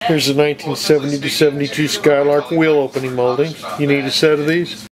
Here's a 1970 to 72 Skylark wheel opening molding. You need a set of these?